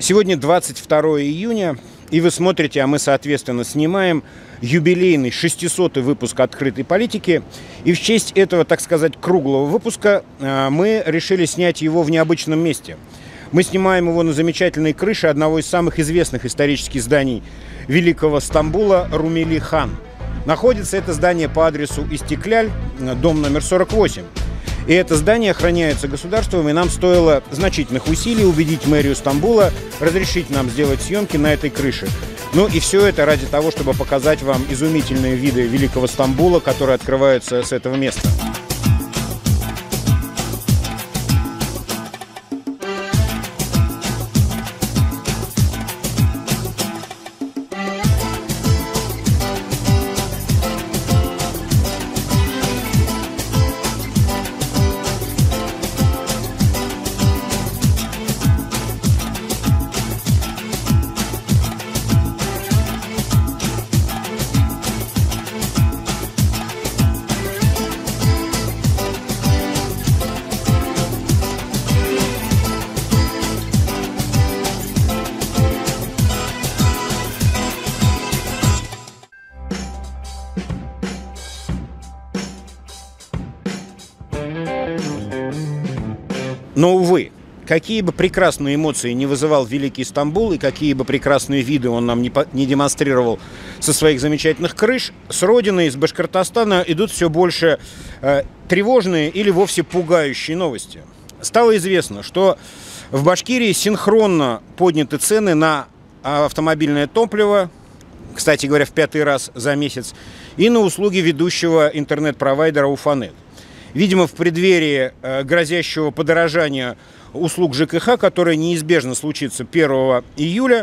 Сегодня 22 июня, и вы смотрите, а мы, соответственно, снимаем юбилейный 600-й выпуск «Открытой политики». И в честь этого, так сказать, круглого выпуска мы решили снять его в необычном месте. Мы снимаем его на замечательной крыше одного из самых известных исторических зданий Великого Стамбула – Румели Хан. Находится это здание по адресу Истикляль, дом номер 48. И это здание охраняется государством, и нам стоило значительных усилий убедить мэрию Стамбула разрешить нам сделать съемки на этой крыше. Ну и все это ради того, чтобы показать вам изумительные виды Великого Стамбула, которые открываются с этого места. Но, увы, какие бы прекрасные эмоции не вызывал Великий Стамбул и какие бы прекрасные виды он нам не демонстрировал со своих замечательных крыш, с родины, из Башкортостана идут все больше тревожные или вовсе пугающие новости. Стало известно, что в Башкирии синхронно подняты цены на автомобильное топливо, кстати говоря, в 5-й раз за месяц, и на услуги ведущего интернет-провайдера Уфанет. Видимо, в преддверии грозящего подорожания услуг ЖКХ, которое неизбежно случится 1 июля,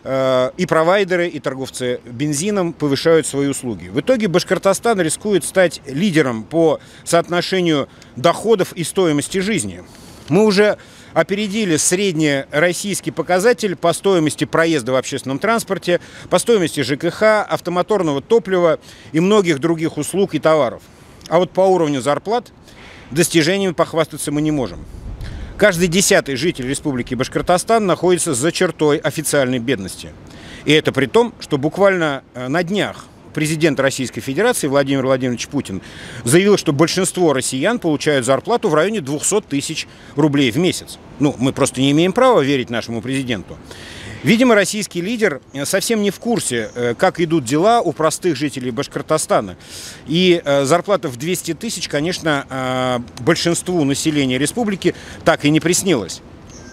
и провайдеры, и торговцы бензином повышают свои услуги. В итоге Башкортостан рискует стать лидером по соотношению доходов и стоимости жизни. Мы уже опередили среднероссийский показатель по стоимости проезда в общественном транспорте, по стоимости ЖКХ, автомоторного топлива и многих других услуг и товаров. А вот по уровню зарплат достижениями похвастаться мы не можем. Каждый 10-й житель Республики Башкортостан находится за чертой официальной бедности. И это при том, что буквально на днях президент Российской Федерации Владимир Владимирович Путин заявил, что большинство россиян получают зарплату в районе 200 тысяч рублей в месяц. Ну, мы просто не имеем права верить нашему президенту. Видимо, российский лидер совсем не в курсе, как идут дела у простых жителей Башкортостана. И зарплата в 200 тысяч, конечно, большинству населения республики так и не приснилась.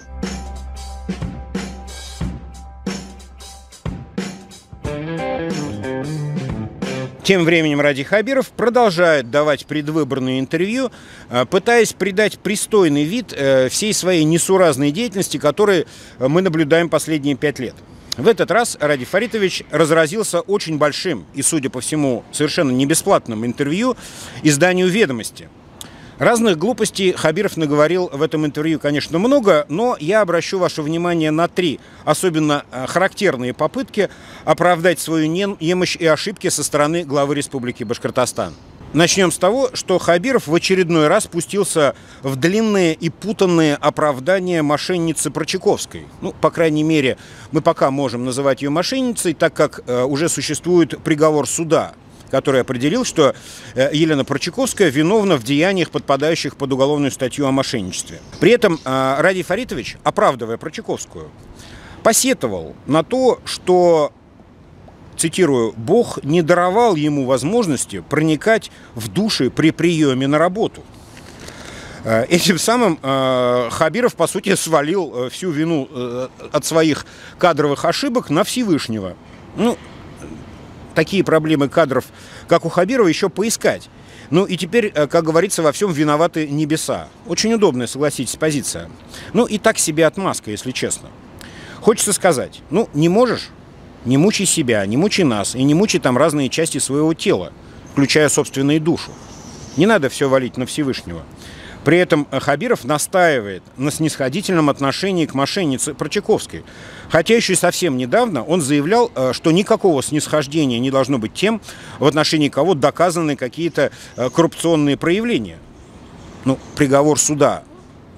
Тем временем Ради Хабиров продолжает давать предвыборные интервью, пытаясь придать пристойный вид всей своей несуразной деятельности, которую мы наблюдаем последние 5 лет. В этот раз Ради Фаритович разразился очень большим и, судя по всему, совершенно не бесплатным интервью изданию «Ведомости». Разных глупостей Хабиров наговорил в этом интервью, конечно, много, но я обращу ваше внимание на 3 особенно характерные попытки оправдать свою немощь и ошибки со стороны главы Республики Башкортостан. Начнем с того, что Хабиров в очередной раз пустился в длинные и путанные оправдания мошенницы Прочаковской. Ну, по крайней мере, мы пока можем называть ее мошенницей, так как уже существует приговор суда, который определил, что Елена Прочаковская виновна в деяниях, подпадающих под уголовную статью о мошенничестве. При этом Ради Фаритович, оправдывая Прочаковскую, посетовал на то, что, цитирую, «Бог не даровал ему возможности проникать в души при приеме на работу». Этим самым Хабиров, по сути, свалил всю вину от своих кадровых ошибок на Всевышнего. Ну, такие проблемы кадров, как у Хабирова, еще поискать. Ну и теперь, как говорится, во всем виноваты небеса. Очень удобная, согласитесь, позиция. Ну и так себе отмазка, если честно. Хочется сказать, ну не можешь, не мучай себя, не мучай нас и не мучай там разные части своего тела, включая собственную душу. Не надо все валить на Всевышнего. При этом Хабиров настаивает на снисходительном отношении к мошеннице Прочаковской. Хотя еще совсем недавно он заявлял, что никакого снисхождения не должно быть тем, в отношении кого доказаны какие-то коррупционные проявления. Ну, приговор суда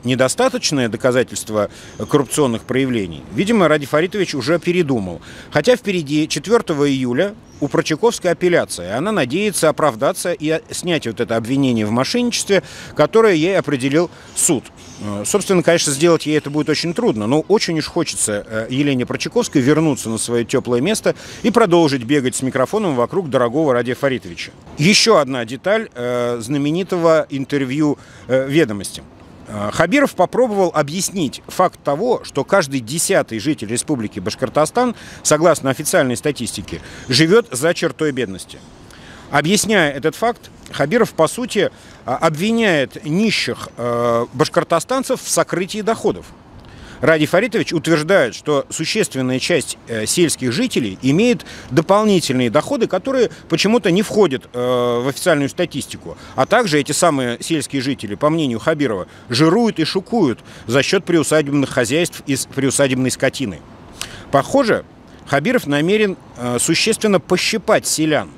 недостаточное доказательство коррупционных проявлений, видимо, Ради Фаритович уже передумал. Хотя впереди 4 июля у Прочаковской апелляция. Она надеется оправдаться и снять вот это обвинение в мошенничестве, которое ей определил суд. Собственно, конечно, сделать ей это будет очень трудно, но очень уж хочется Елене Прочаковской вернуться на свое теплое место и продолжить бегать с микрофоном вокруг дорогого Радия Фаритовича. Еще одна деталь знаменитого интервью «Ведомостям». Хабиров попробовал объяснить факт того, что каждый 10-й житель Республики Башкортостан, согласно официальной статистике, живет за чертой бедности. Объясняя этот факт, Хабиров, по сути, обвиняет нищих башкортостанцев в сокрытии доходов. Радий Фаритович утверждает, что существенная часть сельских жителей имеет дополнительные доходы, которые почему-то не входят в официальную статистику. А также эти самые сельские жители, по мнению Хабирова, жируют и шукуют за счет приусадебных хозяйств из приусадебной скотины. Похоже, Хабиров намерен существенно пощипать селян.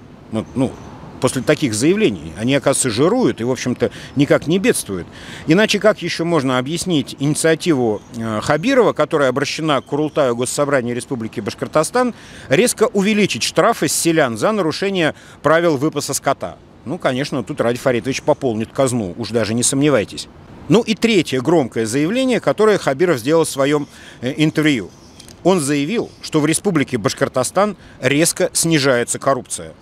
После таких заявлений. Они, оказывается, жируют и, в общем-то, никак не бедствуют. Иначе как еще можно объяснить инициативу Хабирова, которая обращена к Курултаю Госсобрания Республики Башкортостан, резко увеличить штрафы с селян за нарушение правил выпаса скота? Конечно, тут Радий Фаритович пополнит казну, уж даже не сомневайтесь. И третье громкое заявление, которое Хабиров сделал в своем интервью. Он заявил, что в Республике Башкортостан резко снижается коррупция.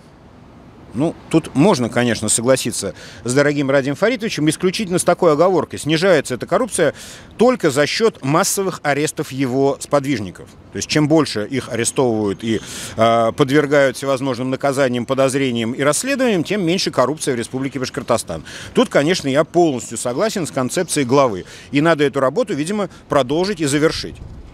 Тут можно, конечно, согласиться с дорогим Радием Фаритовичем исключительно с такой оговоркой. Снижается эта коррупция только за счет массовых арестов его сподвижников. То есть, чем больше их арестовывают и подвергают всевозможным наказаниям, подозрениям и расследованиям, тем меньше коррупции в Республике Башкортостан. Тут, конечно, я полностью согласен с концепцией главы. И надо эту работу, видимо, продолжить и завершить.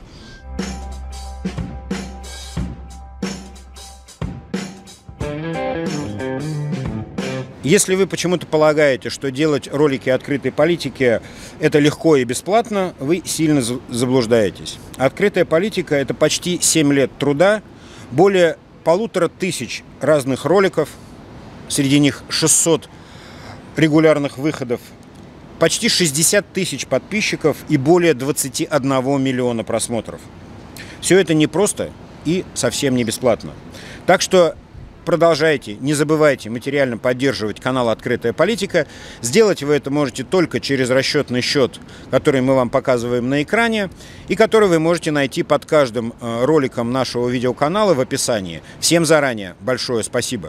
Если вы почему-то полагаете, что делать ролики открытой политики – это легко и бесплатно, вы сильно заблуждаетесь. Открытая политика – это почти 7 лет труда, более 1500 разных роликов, среди них 600 регулярных выходов, почти 60 тысяч подписчиков и более 21 миллиона просмотров. Все это непросто и совсем не бесплатно. Так что продолжайте, не забывайте материально поддерживать канал «Открытая политика». Сделать вы это можете только через расчетный счет, который мы вам показываем на экране, и который вы можете найти под каждым роликом нашего видеоканала в описании. Всем заранее большое спасибо.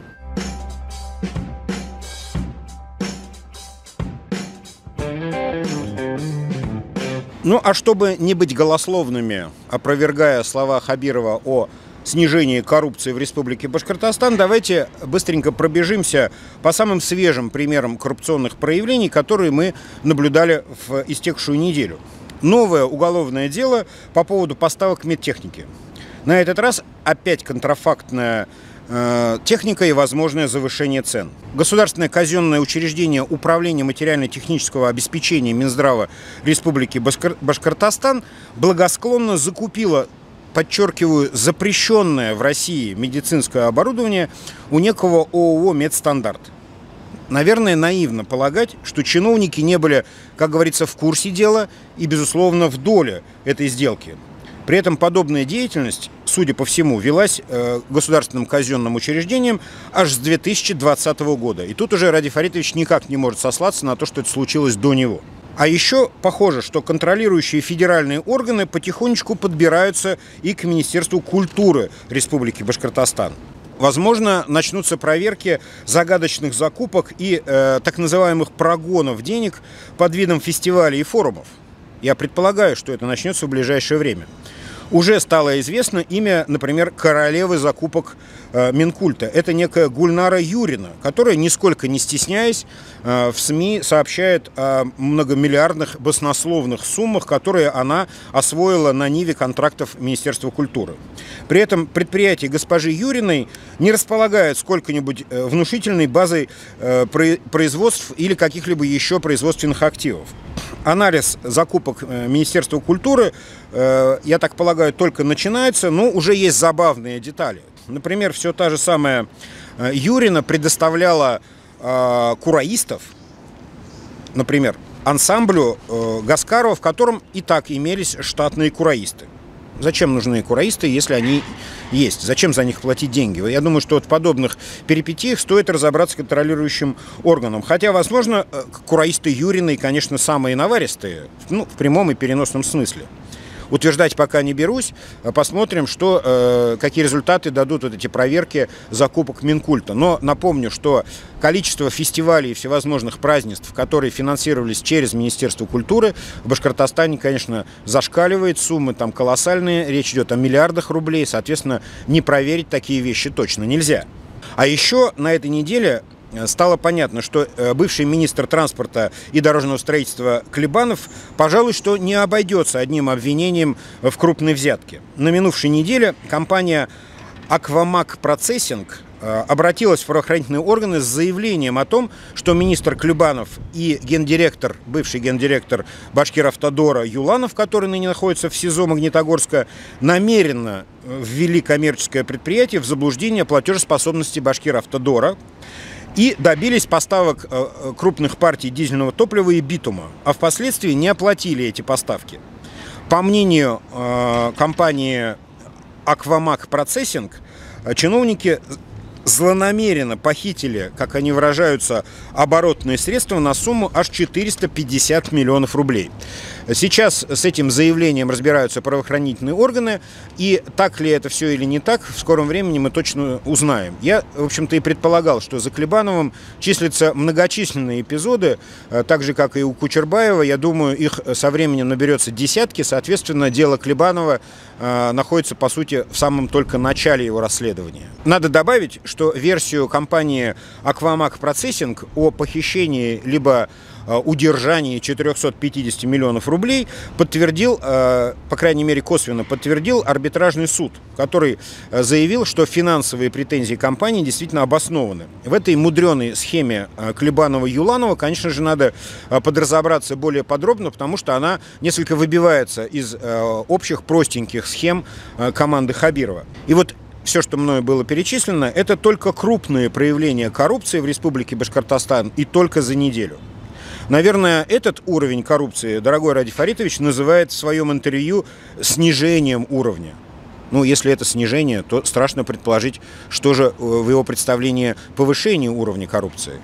А чтобы не быть голословными, опровергая слова Хабирова о снижении коррупции в Республике Башкортостан, давайте быстренько пробежимся по самым свежим примерам коррупционных проявлений, которые мы наблюдали в истекшую неделю. Новое уголовное дело по поводу поставок медтехники. На этот раз опять контрафактная техника и возможное завышение цен. Государственное казенное учреждение Управления материально-технического обеспечения Минздрава Республики Башкортостан благосклонно закупило, подчеркиваю, запрещенное в России медицинское оборудование у некого ООО «Медстандарт». Наверное, наивно полагать, что чиновники не были, как говорится, в курсе дела и, безусловно, в доле этой сделки. При этом подобная деятельность, судя по всему, велась государственным казенным учреждением аж с 2020 года. И тут уже Радий Фаритович никак не может сослаться на то, что это случилось до него. А еще похоже, что контролирующие федеральные органы потихонечку подбираются и к Министерству культуры Республики Башкортостан. Возможно, начнутся проверки загадочных закупок и так называемых прогонов денег под видом фестивалей и форумов. Я предполагаю, что это начнется в ближайшее время. Уже стало известно имя, например, королевы закупок Минкульта. Это некая Гульнара Юрина, которая, нисколько не стесняясь, в СМИ сообщает о многомиллиардных баснословных суммах, которые она освоила на ниве контрактов Министерства культуры. При этом предприятие госпожи Юриной не располагает сколько-нибудь внушительной базой производств или каких-либо еще производственных активов. Анализ закупок Министерства культуры, я так полагаю, только начинается, но уже есть забавные детали. Например, все та же самая Юрина предоставляла кураистов, например, ансамблю Гаскарова, в котором и так имелись штатные кураисты. Зачем нужны кураисты, если они есть? Зачем за них платить деньги? Я думаю, что вот в подобных перипетиях стоит разобраться контролирующим органам. Хотя, возможно, кураисты Юрины, конечно, самые наваристые, в прямом и переносном смысле. Утверждать пока не берусь. Посмотрим, какие результаты дадут вот эти проверки закупок Минкульта. Но напомню, что количество фестивалей и всевозможных празднеств, которые финансировались через Министерство культуры, в Башкортостане, конечно, зашкаливает. Суммы там колоссальные. Речь идет о миллиардах рублей. Соответственно, не проверить такие вещи точно нельзя. А еще на этой неделе стало понятно, что бывший министр транспорта и дорожного строительства Клебанов, пожалуй, что не обойдется одним обвинением в крупной взятке. На минувшей неделе компания «Аквамак Процессинг» обратилась в правоохранительные органы с заявлением о том, что министр Клебанов и бывший гендиректор Башкиравтодора Юланов, который ныне находится в СИЗО Магнитогорска, намеренно ввели коммерческое предприятие в заблуждение платежеспособности Башкиравтодора и добились поставок крупных партий дизельного топлива и битума, а впоследствии не оплатили эти поставки. По мнению компании «Аквамак Процессинг», чиновники злонамеренно похитили, как они выражаются, оборотные средства на сумму аж 450 миллионов рублей. Сейчас с этим заявлением разбираются правоохранительные органы, и так ли это все или не так, в скором времени мы точно узнаем. Я, в общем-то, и предполагал, что за Клебановым числятся многочисленные эпизоды, так же, как и у Кучербаева. Я думаю, их со временем наберется десятки, соответственно, дело Клебанова находится, по сути, в самом только начале его расследования. Надо добавить, что версию компании «Аквамак Процессинг» о похищении либо удержании 450 миллионов рублей подтвердил, по крайней мере косвенно подтвердил, арбитражный суд, который заявил, что финансовые претензии компании действительно обоснованы. В этой мудреной схеме Клебанова-Юланова, конечно же, надо подразобраться более подробно, потому что она несколько выбивается из общих простеньких схем команды Хабирова. И вот все, что мною было перечислено, это только крупные проявления коррупции в Республике Башкортостан и только за неделю. Наверное, этот уровень коррупции дорогой Ради Фаритович называет в своем интервью снижением уровня. Ну, если это снижение, то страшно предположить, что же в его представлении повышение уровня коррупции.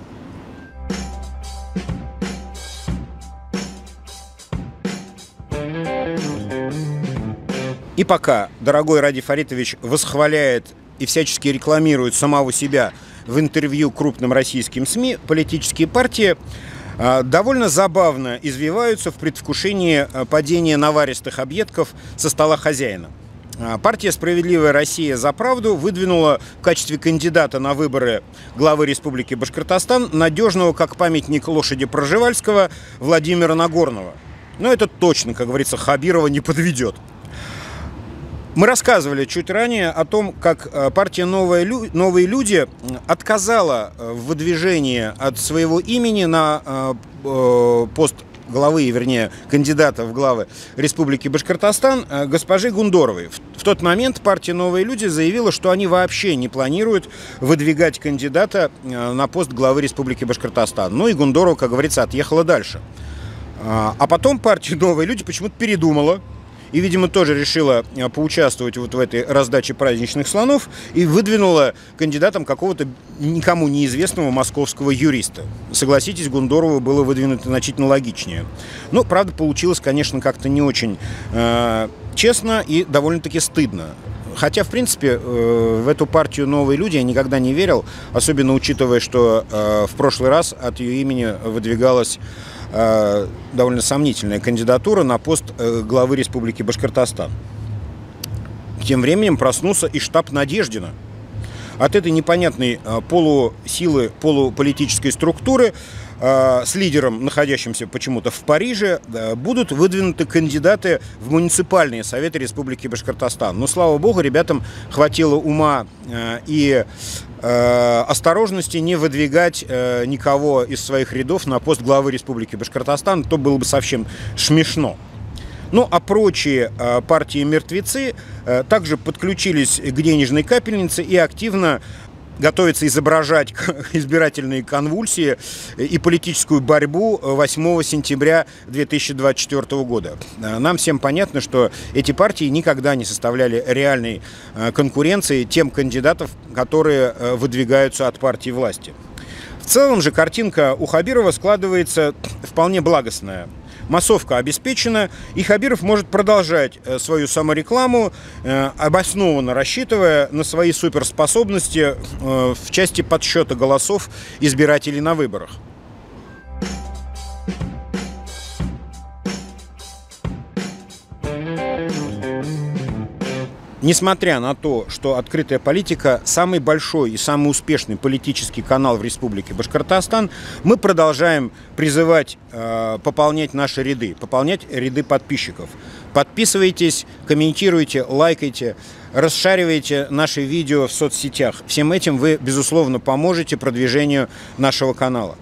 И пока дорогой Ради Фаритович восхваляет и всячески рекламирует самого себя в интервью крупным российским СМИ, политические партии довольно забавно извиваются в предвкушении падения наваристых объедков со стола хозяина. Партия «Справедливая Россия за правду» выдвинула в качестве кандидата на выборы главы Республики Башкортостан надежного, как памятник лошади Пржевальского, Владимира Нагорного. Но это точно, как говорится, Хабирова не подведет. Мы рассказывали чуть ранее о том, как партия «Новые люди» отказала в выдвижении от своего имени на пост главы, вернее, кандидата в главы Республики Башкортостан госпожи Гундоровой. В тот момент партия «Новые люди» заявила, что они вообще не планируют выдвигать кандидата на пост главы Республики Башкортостан. Ну и Гундорова, как говорится, отъехала дальше. А потом партия «Новые люди» почему-то передумала. И, видимо, тоже решила поучаствовать вот в этой раздаче праздничных слонов и выдвинула кандидатом какого-то никому неизвестного московского юриста. Согласитесь, Гундорову было выдвинуто значительно логичнее. Но, правда, получилось, конечно, как-то не очень честно и довольно-таки стыдно. Хотя, в принципе, в эту партию «Новые люди» я никогда не верил, особенно учитывая, что в прошлый раз от ее имени выдвигалась довольно сомнительная кандидатура на пост главы Республики Башкортостан. Тем временем проснулся и штаб Надеждина. От этой непонятной полусилы, полуполитической структуры с лидером, находящимся почему-то в Париже, будут выдвинуты кандидаты в муниципальные советы Республики Башкортостан. Но, слава богу, ребятам хватило ума и осторожности не выдвигать никого из своих рядов на пост главы Республики Башкортостан, то было бы совсем смешно. Ну, а прочие партии-мертвецы также подключились к денежной капельнице и активно готовится изображать избирательные конвульсии и политическую борьбу 8 сентября 2024 года. Нам всем понятно, что эти партии никогда не составляли реальной конкуренции тем кандидатам, которые выдвигаются от партии власти. В целом же картинка у Хабирова складывается вполне благостная. Массовка обеспечена, и Хабиров может продолжать свою саморекламу, обоснованно рассчитывая на свои суперспособности в части подсчета голосов избирателей на выборах. Несмотря на то, что «Открытая политика» – самый большой и самый успешный политический канал в Республике Башкортостан, мы продолжаем призывать пополнять наши ряды, пополнять ряды подписчиков. Подписывайтесь, комментируйте, лайкайте, расшаривайте наши видео в соцсетях. Всем этим вы, безусловно, поможете продвижению нашего канала.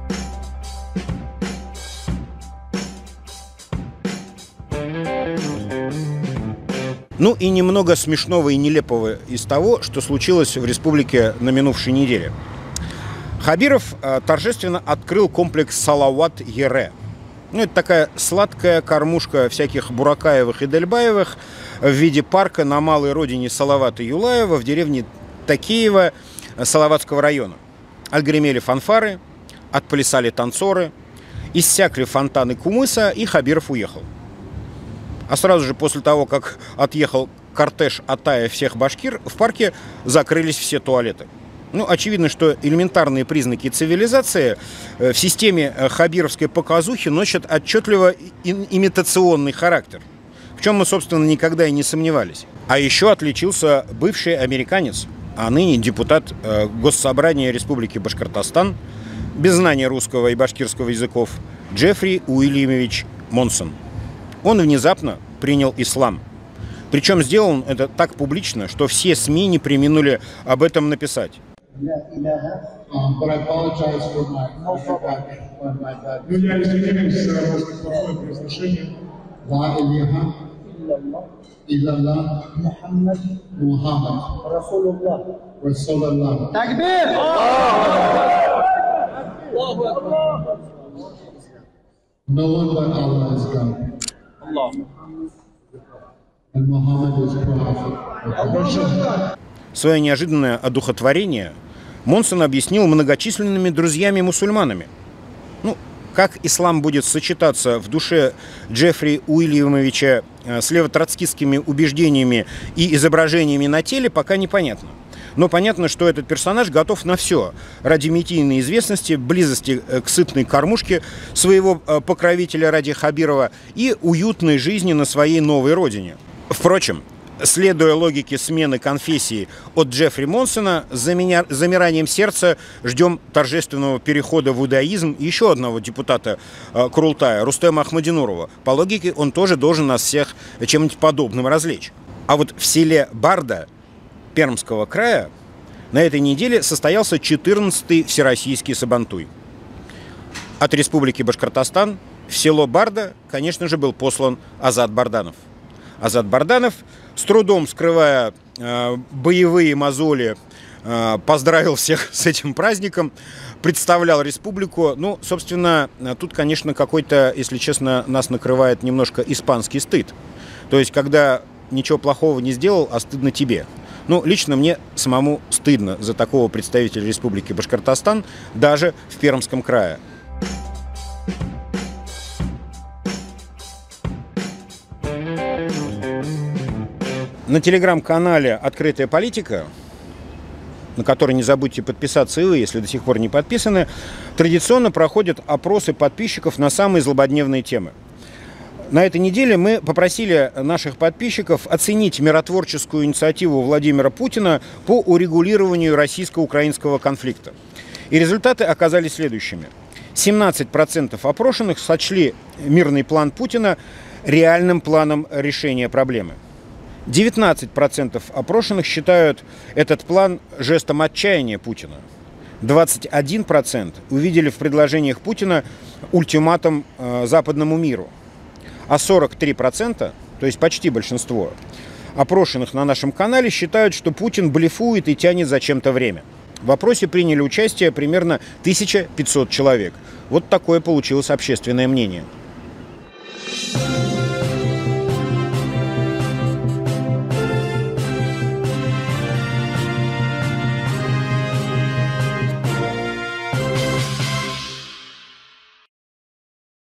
Ну и немного смешного и нелепого из того, что случилось в республике на минувшей неделе. Хабиров торжественно открыл комплекс Салават-Ере. Ну, это такая сладкая кормушка всяких Буракаевых и Дельбаевых в виде парка на малой родине Салавата Юлаева в деревне Такеево Салаватского района. Отгремели фанфары, отплясали танцоры, иссякли фонтаны кумыса, и Хабиров уехал. А сразу же после того, как отъехал кортеж Атая всех башкир, в парке закрылись все туалеты. Ну, очевидно, что элементарные признаки цивилизации в системе хабировской показухи носят отчетливо имитационный характер, в чем мы, собственно, никогда и не сомневались. А еще отличился бывший американец, а ныне депутат Госсобрания Республики Башкортостан, без знания русского и башкирского языков, Джеффри Уильямович Монсон. Он внезапно принял ислам. Причем сделал он это так публично, что все СМИ не преминули об этом написать. Я извиняюсь за ваше плохое произношение. Такбир! No one but Allah is God. And Muhammad is prophet. Свое неожиданное одухотворение Монсон объяснил многочисленными друзьями-мусульманами. Ну, как ислам будет сочетаться в душе Джеффри Уильямовича с левотроцкистскими убеждениями и изображениями на теле, пока непонятно. Но понятно, что этот персонаж готов на все ради медийной известности, близости к сытной кормушке своего покровителя ради Хабирова и уютной жизни на своей новой родине. Впрочем, следуя логике смены конфессии от Джеффри Монсона, с замиранием сердца ждем торжественного перехода в иудаизм еще одного депутата Курултая, Рустема Ахмадинурова. По логике, он тоже должен нас всех чем-нибудь подобным развлечь. А вот в селе Барда Пермского края на этой неделе состоялся 14-й Всероссийский Сабантуй. От Республики Башкортостан в село Барда, конечно же, был послан Азат Барданов. Азат Барданов, с трудом скрывая боевые мозоли, поздравил всех с этим праздником, представлял республику. Ну, собственно, тут, конечно, какой-то, если честно, нас накрывает немножко испанский стыд. То есть, когда ничего плохого не сделал, а стыдно тебе. Ну, лично мне самому стыдно за такого представителя Республики Башкортостан, даже в Пермском крае. На телеграм-канале «Открытая политика», на который не забудьте подписаться и вы, если до сих пор не подписаны, традиционно проходят опросы подписчиков на самые злободневные темы. На этой неделе мы попросили наших подписчиков оценить миротворческую инициативу Владимира Путина по урегулированию российско-украинского конфликта. И результаты оказались следующими. 17% опрошенных сочли мирный план Путина реальным планом решения проблемы. 19% опрошенных считают этот план жестом отчаяния Путина. 21% увидели в предложениях Путина ультиматум западному миру. А 43%, то есть почти большинство, опрошенных на нашем канале считают, что Путин блефует и тянет за чем-то время. В опросе приняли участие примерно 1500 человек. Вот такое получилось общественное мнение.